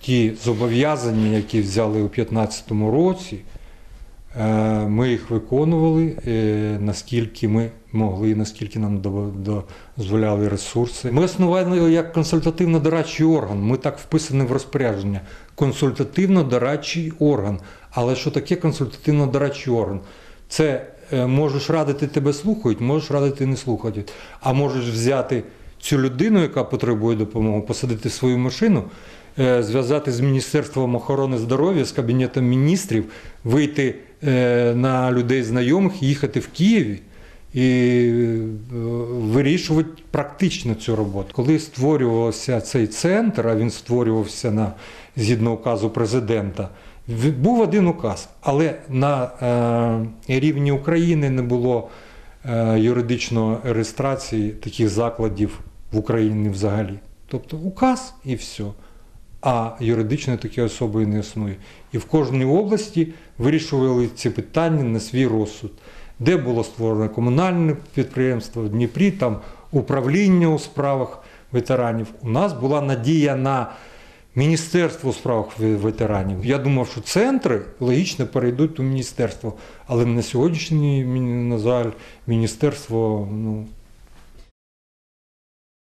ті зобов'язання, які взяли у 2015 році, ми їх виконували, наскільки ми могли, наскільки нам дозволяли ресурси. Ми основали як консультативно-дорадчий орган, ми так вписані в розпорядження. Консультативно-дорадчий орган. Але що таке консультативно-дорадчий орган? Це можеш радити, тебе слухають, можеш радити, не слухають. А можеш взяти цю людину, яка потребує допомоги, посадити в свою машину, зв'язати з Міністерством охорони здоров'я, з Кабінетом міністрів, вийти на людей знайомих, їхати в Києві і вирішувати практично цю роботу. Коли створювався цей центр, а він створювався згідно указу президента, був один указ, але на рівні України не було юридичної реєстрації таких закладів в Україні взагалі. Тобто указ і все. А юридичної такої особи не існує. І в кожній області вирішували ці питання на свій розсуд. Де було створено комунальне підприємство, в Дніпрі, там управління у справах ветеранів. У нас була надія на Міністерство у справах ветеранів. Я думав, що центри логічно перейдуть у міністерство. Але на сьогоднішній, на жаль, міністерство